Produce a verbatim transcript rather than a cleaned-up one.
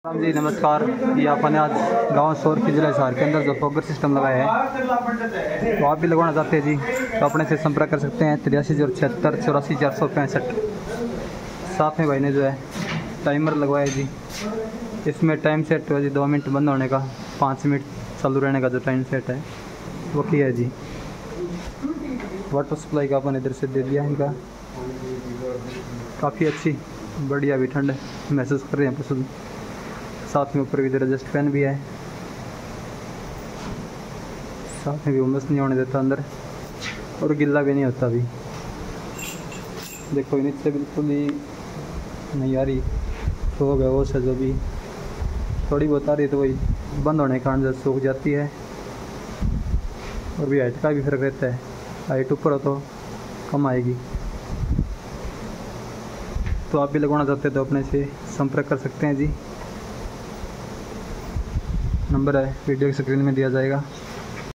राम जी नमस्कार। ये आपने आज गांव शोर की जिला हिसार के अंदर जो फॉगर सिस्टम लगाया है, तो आप भी लगवाना चाहते हैं जी तो अपने से संपर्क कर सकते हैं तिरासी जीरो छिहत्तर चौरासी चार सौ पैंसठ। साथ में भाई ने जो है टाइमर लगवाया जी, इसमें टाइम सेट है जी, दो मिनट बंद होने का, पाँच मिनट चालू रहने का जो टाइम सेट है वो किया है जी। वाटर सप्लाई का अपन इधर से दे दिया इनका, काफ़ी अच्छी बढ़िया भी ठंड महसूस कर रहे हैं पशु। साथ में ऊपर भी एडजस्ट फैन भी है, साथ में भी उमस नहीं होने देता अंदर और गिल्ला भी नहीं होता। भी देखो नीचे बिल्कुल ही नहीं आ रही, तो है वो से जो भी थोड़ी बहुत आ रही तो वही बंद होने के कारण जब सूख जाती है। और भी हाइट का भी फर्क रहता है, हाइट ऊपर हो तो कम आएगी। तो आप भी लगवाना चाहते हैं तो अपने से संपर्क कर सकते हैं जी। नंबर है वीडियो की स्क्रीन में दिया जाएगा।